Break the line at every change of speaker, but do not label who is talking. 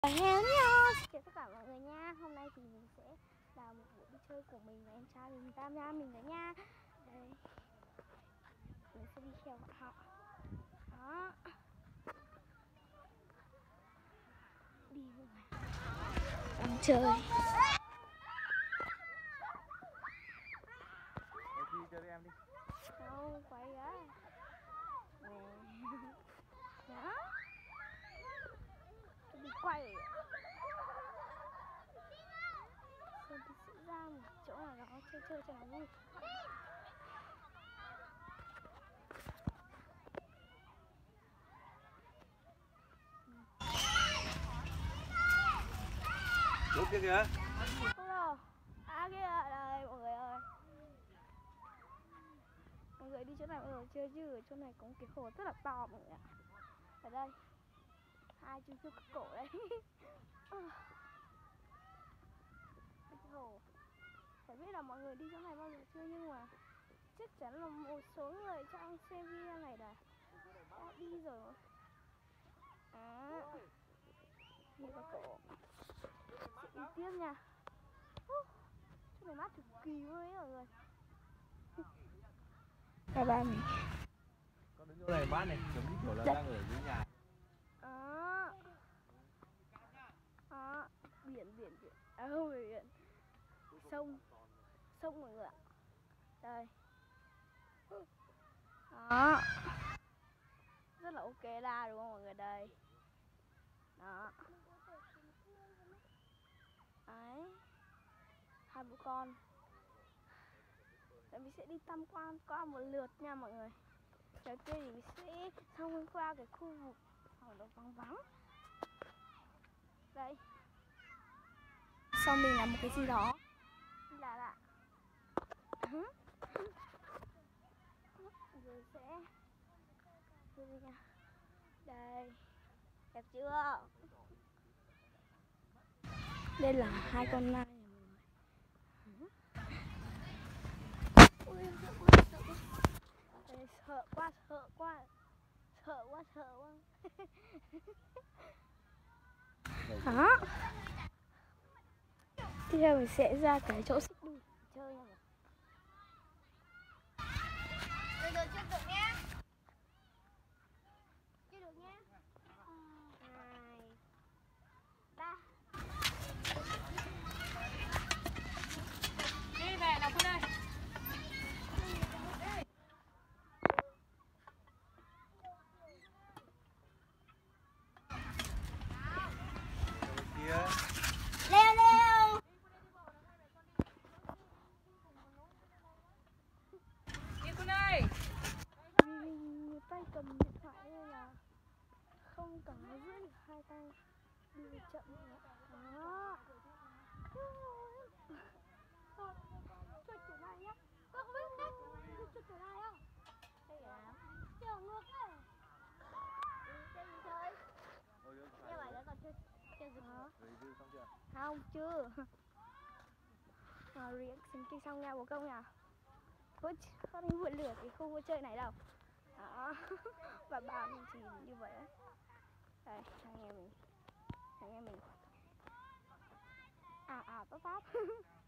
Hello nha, xin chào tất cả mọi người nha. Hôm nay thì mình sẽ là một buổi đi chơi của mình và em trai mình, Tam Nha mình nữa nha. Đây, mình sẽ đi theo họ. Đó, đi mọi người đang chơi.
Đi chơi với em đi.
Đâu, quay ra. Nè. Đó, tôi đi quay. Rồi thì sẽ ra một chỗ nào đó chơi cho nó vui.
Lúc kia kìa.
Hello. À kia đây mọi người ơi. Mọi người đi chỗ này mọi người chơi chứ ở chỗ này có một cái hồ rất là to mọi người ạ. Ở đây hai chú cướp cổ đây. Cái hồ. Phải biết là mọi người đi chỗ này bao giờ chưa, nhưng mà chắc chắn là một số người trong xem video này là đã đi rồi. Như có cổ. Sẽ đi tiếp nha. Chỗ này mát cực kỳ luôn đấy mọi người. Bye bye mình.
Con đứng chỗ này mát này, giống như kiểu là đang ở dưới nhà.
Biển. À không phải biển. Sông mọi người ạ. Đây. Đó. Rất là ok la đúng không mọi người, đây. Đó. Đấy. Hai bố con. Rồi mình sẽ đi tham quan qua một lượt nha mọi người. Đầu tiên thì mình sẽ thông qua cái khu vực nó vắng vắng. Đây. Sau mình làm một cái gì đó lạ lạ. Rồi sẽ đi nha. Đây. Đẹp chưa? Đây là hai con nai này mọi người. Ui, sợ quá. Đó. Tiếp theo mình sẽ ra cái chỗ xích đu chơi nha mọi người. Được chưa được nhé. Chưa được nhé. 2 3.
Đi về nào con ơi.
Kia.
Leo.
Đi con ơi.
Vì mình tay cầm điện thoại nên là không cầm nó giữ được hai tay, đi chậm nữa. Đó. Cho chủ này nhá. Con không biết cách. Cho chủ này không? Đây là chờ ngược đấy. Chơi gì chơi? Như vậy đã còn chơi gì hả?
Review xong chưa?
Không, chưa. Reaction kia xong nha bố công nha. Con đi vượt lửa cái khu vui chơi này đâu. Đó. Và bà mình chỉ như vậy đấy. Đây, thằng em mình. Tóc.